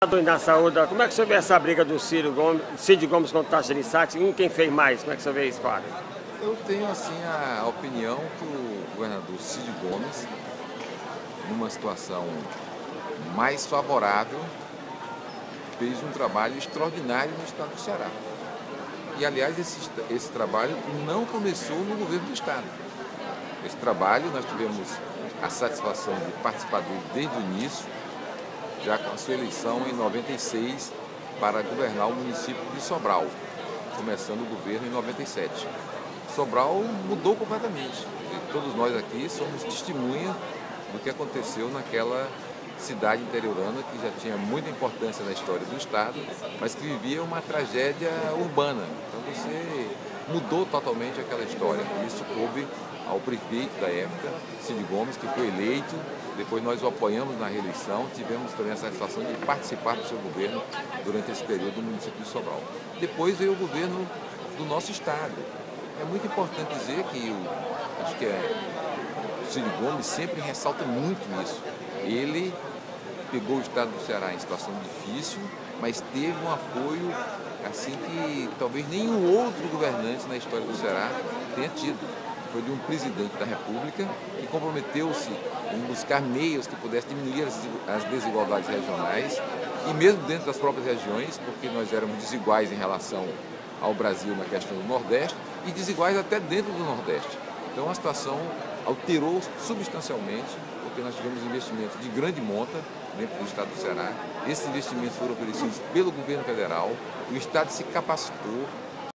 Na saúde, como é que você vê essa briga do Cid Gomes contra o Tasso Gereissati? Quem fez mais? Como é que você vê isso, Fábio? Eu tenho assim a opinião que o governador Cid Gomes, numa situação mais favorável, fez um trabalho extraordinário no estado do Ceará. E, aliás, esse trabalho não começou no governo do estado. Esse trabalho nós tivemos a satisfação de participar dele desde o início, já com a sua eleição em 96 para governar o município de Sobral, começando o governo em 97. Sobral mudou completamente. E todos nós aqui somos testemunha do que aconteceu naquela cidade interiorana que já tinha muita importância na história do estado, mas que vivia uma tragédia urbana. Então você mudou totalmente aquela história. Isso coube ao prefeito da época, Cid Gomes, que foi eleito. Depois nós o apoiamos na reeleição, tivemos também a satisfação de participar do seu governo durante esse período no município de Sobral. Depois veio o governo do nosso estado. É muito importante dizer que acho que o Cid Gomes sempre ressalta muito isso. Ele pegou o estado do Ceará em situação difícil, mas teve um apoio assim que talvez nenhum outro governante na história do Ceará tenha tido. Foi de um presidente da República que comprometeu-se em buscar meios que pudessem diminuir as desigualdades regionais e mesmo dentro das próprias regiões, porque nós éramos desiguais em relação ao Brasil na questão do Nordeste e desiguais até dentro do Nordeste. Então a situação alterou substancialmente, porque nós tivemos investimentos de grande monta dentro do estado do Ceará. Esses investimentos foram oferecidos pelo governo federal, o estado se capacitou,